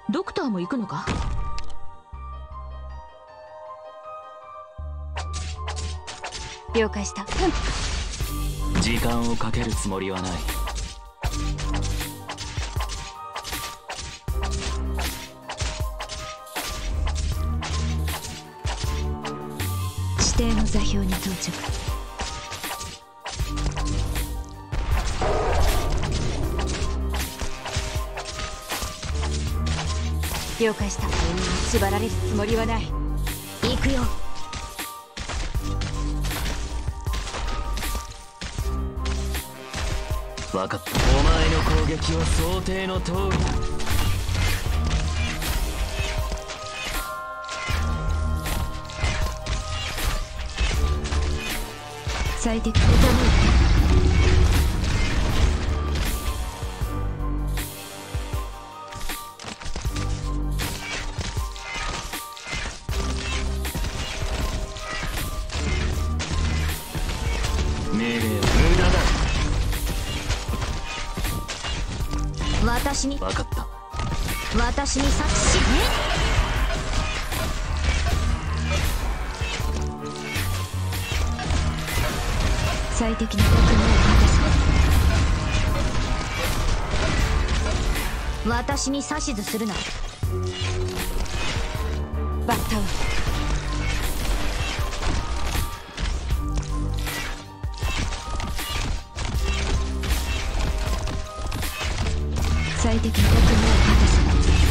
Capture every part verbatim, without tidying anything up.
ドクターも行くのか？ 了解した。 うん、時間をかけるつもりはない。 指定の座標に到着。了解した。縛られるつもりはない。行くよ。 分かった。お前の攻撃は想定の通りだ。 最適傾いて。 命令は無駄だ。 私に分かった。 私に察しね。最適な役目を果たす。私に指図するな。バッタウン。最適な役目を果たす。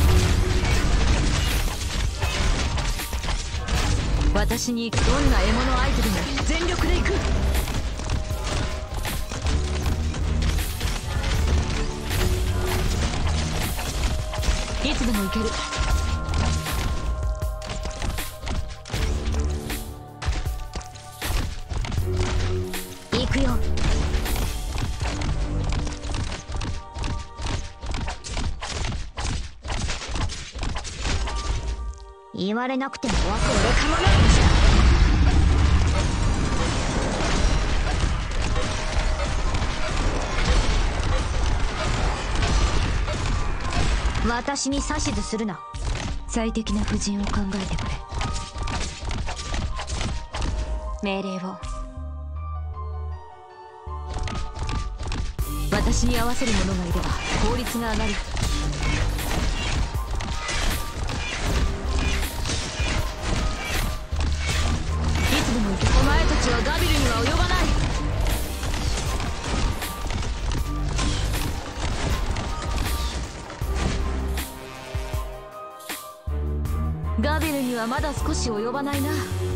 私にどんな獲物相手でも全力で行く。いつでも行ける。行くよ。言われなくても俺かもないんじゃ。私に指図するな。最適な布陣を考えてくれ。命令を。私に合わせる者がいれば効率が上がる。お前たちはガビルには及ばない。ガビルにはまだ少し及ばないな。